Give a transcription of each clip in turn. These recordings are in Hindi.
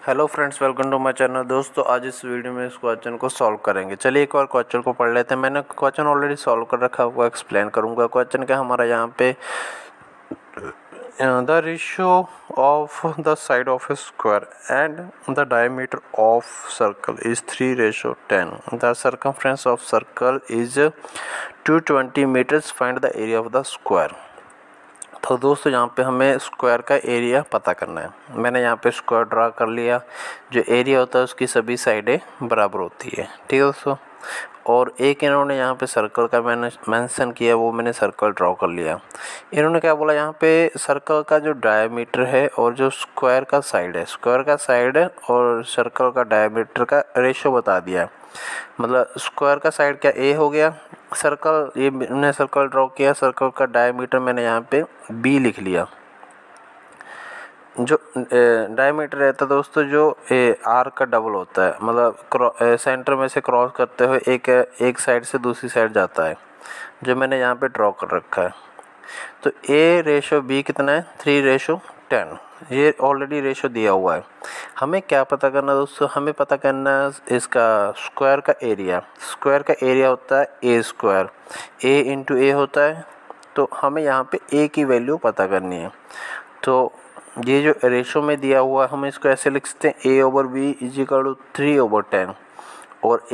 Hello friends, welcome to my channel. दोस्तों, आज इस वीडियो में इस क्वेश्चन को सॉल्व करेंगे। चलिए एक और क्वेश्चन को पढ़ लेते हैं। मैंने क्वेश्चन ऑलरेडी सॉल्व कर रखा है, वो एक्सप्लेन करूंगा। क्वेश्चन क्या हमारा यहाँ पे, the ratio of the side of a square and the diameter of circle is 3:10। The circumference of circle is 220 metres. Find the area of the square. तो दोस्तों, यहाँ पे हमें स्क्वायर का एरिया पता करना है। मैंने यहाँ पे स्क्वायर ड्रा कर लिया। जो एरिया होता है उसकी सभी साइडें बराबर होती है, ठीक है दोस्तों। और एक इन्होंने यहाँ पे सर्कल का मैंने मेंशन किया, वो मैंने सर्कल ड्रॉ कर लिया। इन्होंने क्या बोला, यहाँ पे सर्कल का जो डायमीटर है और जो स्क्वायर का साइड है, स्क्वायर का साइड और सर्कल का डायमीटर का रेशो बता दिया। मतलब स्क्वायर का साइड क्या ए हो गया, सर्कल ये मैंने सर्कल ड्रॉ किया, सर्कल का डायमीटर मैंने यहाँ पे बी लिख लिया। जो डायमीटर रहता है दोस्तों, जो आर का डबल होता है, मतलब सेंटर में से क्रॉस करते हुए एक साइड से दूसरी साइड जाता है, जो मैंने यहाँ पे ड्रॉ कर रखा है। तो ए रेशो बी कितना है, 3:10। ये ऑलरेडी रेशो दिया हुआ है। हमें क्या पता करना दोस्तों, हमें पता करना है इसका स्क्वायर का एरिया। स्क्वायर का एरिया होता है ए स्क्वायर, ए इंटू ए होता है। तो हमें यहाँ पे ए की वैल्यू पता करनी है। तो ये जो रेशो में दिया हुआ है, हम इसको ऐसे लिख सकते हैं, A/B = 3/10 और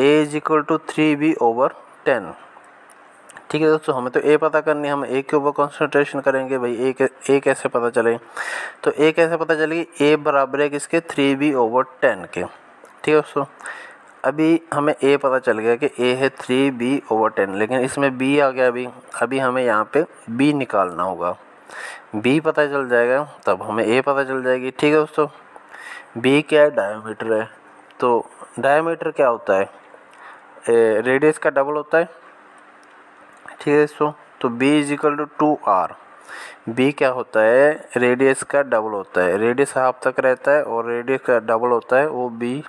A=3B/10। ठीक है दोस्तों, हमें तो ए पता करनी है, हम ए के ऊपर कंसंट्रेशन करेंगे। भाई ए कैसे पता चले, तो ए कैसे पता चलेगी, ए बराबर है किसके, 3B/10 के। ठीक है दोस्तों, अभी हमें ए पता चल गया कि ए है 3B/10, लेकिन इसमें बी आ गया। अभी हमें यहाँ पे बी निकालना होगा। बी पता चल जाएगा तब हमें ए पता चल जाएगी। ठीक है दोस्तों, बी क्या है, डायमीटर है। तो डायमीटर क्या होता है, रेडियस का डबल होता है। ठीक है दोस्तों, तो B = 2R। बी क्या होता है, रेडियस का डबल होता है। रेडियस हाफ तक रहता है और रेडियस का डबल होता है वो बी।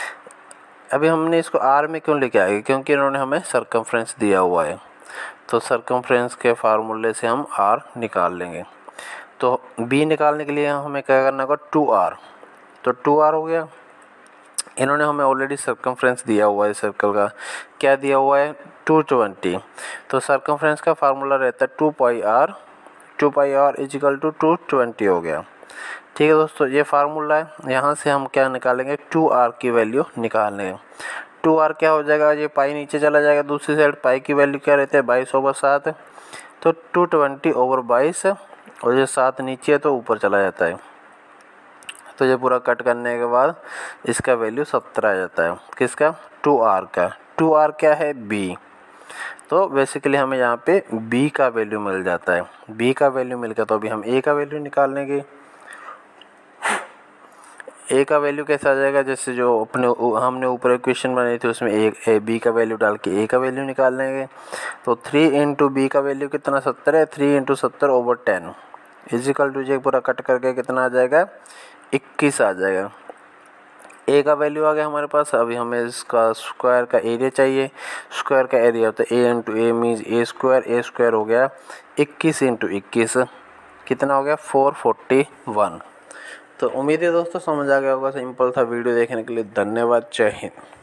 अभी हमने इसको आर में क्यों लेके आए, क्योंकि इन्होंने हमें सर्कमफ्रेंस दिया हुआ है। तो सर्कमफ्रेंस के फार्मूले से हम आर निकाल लेंगे। तो बी निकालने के लिए हमें क्या करना होगा, 2R। तो 2R हो गया। इन्होंने हमें ऑलरेडी सर्कमफ्रेंस दिया हुआ है, सर्कल का क्या दिया हुआ है, 220। तो सर्कमफ्रेंस का फार्मूला रहता है 2πr। 2πr = 220 हो गया। ठीक है दोस्तों, ये फार्मूला है। यहाँ से हम क्या निकालेंगे, 2R की वैल्यू निकालेंगे। 2R क्या हो जाएगा, ये पाई नीचे चला जाएगा, दूसरी साइड पाई की वैल्यू क्या रहती है, 22/7। तो 220/22 और ये 7 नीचे है तो ऊपर चला जाता है। तो ये पूरा कट करने के बाद इसका वैल्यू 17 आ जाता है। किसका, 2R का। 2R क्या है, बी। तो बेसिकली हमें यहाँ पे बी का वैल्यू मिल जाता है। बी का वैल्यू मिल गया तो अभी हम ए का वैल्यू निकाल लेंगे। ए का वैल्यू कैसे आ जाएगा, जैसे जो हमने ऊपर इक्वेशन बनाई थी उसमें ए बी का वैल्यू डाल के ए का वैल्यू निकाल लेंगे। तो 3 × बी का वैल्यू कितना, 70 है। 3 × 70/10 = पूरा कट करके कितना आ जाएगा, 21 आ जाएगा। ए का वैल्यू आ गया हमारे पास। अभी हमें इसका स्क्वायर का एरिया चाहिए। स्क्वायर का एरिया होता है A × A means A square. A square हो गया 21 × 21, कितना हो गया, 441। तो उम्मीद है दोस्तों समझ आ गया होगा। सिंपल था। वीडियो देखने के लिए धन्यवाद। जय हिंद।